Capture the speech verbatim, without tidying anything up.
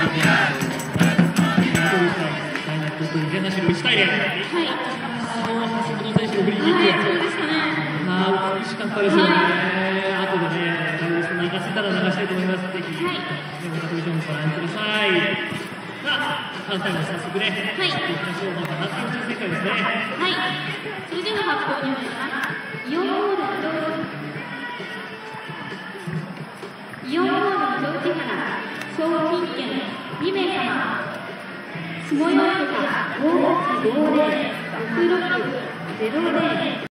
いちたいゼロ。はい。橋本選手のフリーキック。はい、そうでしたね。ああ、美しかったですよね。あとでね、流せたら流したいと思います。ぜひ、はい。またこれでもご覧ください。さあ、関西も早速ね、はい。行きましょう。また発表抽選会ですね。はい。それでは発表になります。よんホールよんホールの内原、賞金券にめいさま。下4桁ごはちごゼロろくろくゼロゼロ